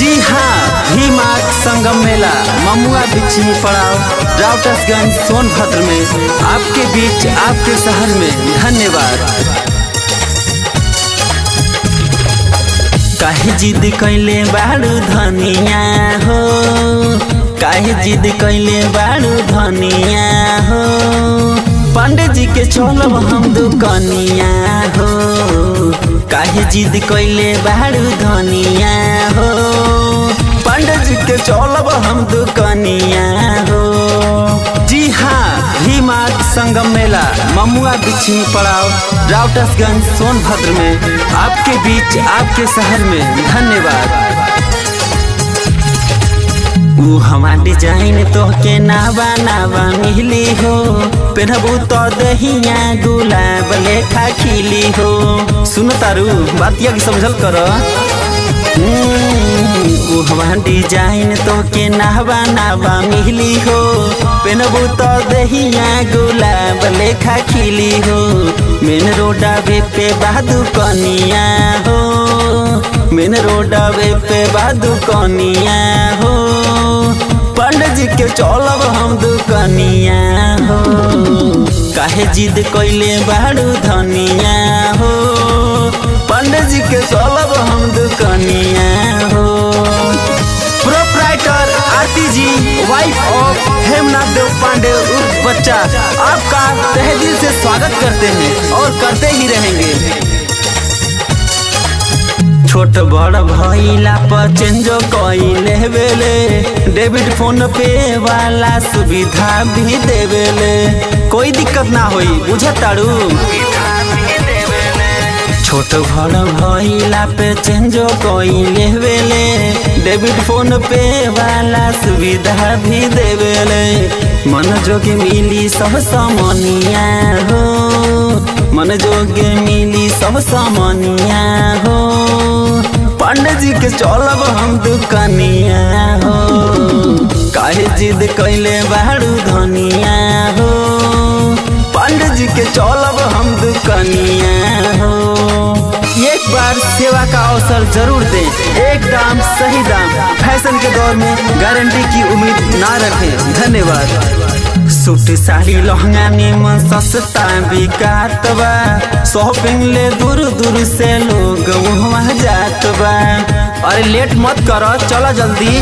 जी हाँ, भी मार्ग संगम मेला ममुआ बिछी पड़ाव राउटर्सगंज सोनभद्र में आपके बीच आपके शहर में। धन्यवाद। काहे जिद कैले बाड़ू धनिया हो, काहे जिद कैले बाड़ू धनिया हो, पंडित जी के चलब हम दुकनिया हो। काहे जिद कैले बाड़ू धनिया हो, पंडित जी के चलब हम दुकनिया हो। जी हाँ, भी मार्ग संगम मेला ममुआ बिछी पड़ाव राउटर्सगंज सोनभद्र में आपके बीच आपके शहर में। धन्यवाद। ऊ हमार डिजाइन तो के नावा नावा मिली हो, पेनबू तो दहिया गुलाब लेखा खिली हो। सुन तारू बातिया की समझल कर। ऊ हमार डिजाइन तो के नावा नावा मिली हो, पेनबू तो दहिया गुलाब लेखा खिली हो। मेन रोडावे पे बादू कनिया हो, मेन रोडावे पे बादू कनिया हो, पंडित जी के चलब हम दुकनिया हो। काहे जिद कैले बाड़ू धनिया हो, पंडित जी के चलब हम दुकनिया हो। Proprietor Aarti ji, wife of Hemnath Dev Pandey उर्फ बच्चा, आपका तहे दिल से स्वागत करते हैं और करते ही रहेंगे। छोट बड़ भइला पर चेंजो कइले बेले, डेबिट फोन पे वाला सुविधा भी देवेले, कोई दिक्कत ना होई बुझताड़ू। छोट बड़ भइला पे चेंजो कइले बेले, डेबिट फोन पे वाला सुविधा भी देवेले। मन जोगे मिली सब सामनिया हो, मन जोगे मिली सब सामनिया हो, पंडित जी के चलब हम दुकनिया हो। काहे जिद कैले बाड़ू धनिया हो, पंडित जी के चलब हम दुकनिया हो। एक बार सेवा का अवसर जरूर दें, एक दाम सही दाम, फैशन के दौर में गारंटी की उम्मीद ना रखें। धन्यवाद। सूट साड़ी लहंगा निमन सस्ता बिकात बा, शॉपिंग ले दूर दूर से लोग वहाँ जात बा। अरे लेट मत करो, चलो जल्दी।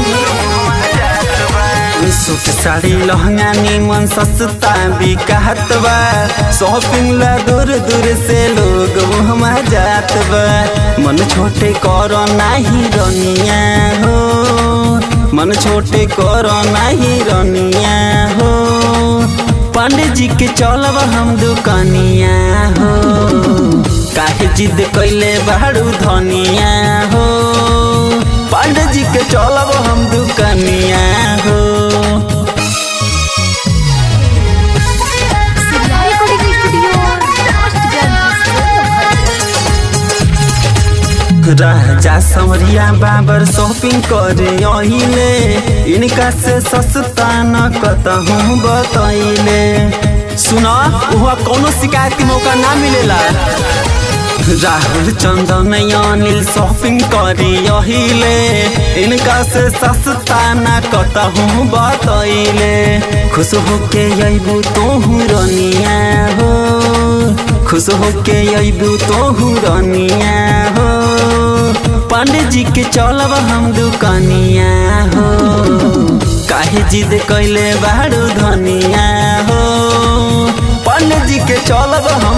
सूट साड़ी लहंगा निमन सस्ता बिकात बा, शॉपिंग ला दूर दूर से लोग वहाँ जात बा। मन छोटे करो नाही रनिया हो, मन छोटे करो नाही रनिया हो, पंडित जी के चलब हम दुकनिया हो। काहे जिद कैले बाड़ू धनिया हो, पंडित जी के चलब हम दुकनिया हो। राजा समरिया बाबर शॉपिंग करे अहिले, इनका से सस्ता न कतहूँ बतैले। सुना वहाँ कोनो शिकायत के मौका ना मिलेला। राहुल चंदन अनिल शॉपिंग करी अहिले, इनका से सस्ता न कतहूँ बतैले। खुश होके अइबू तोहू रनिया हो, खुश होके अइबू तोहू रनिया हो, पंडित जी के चलब हम दुकनिया हो। काहे जिद कैले बाड़ू धनिया हो, पंडित जी के चलब हम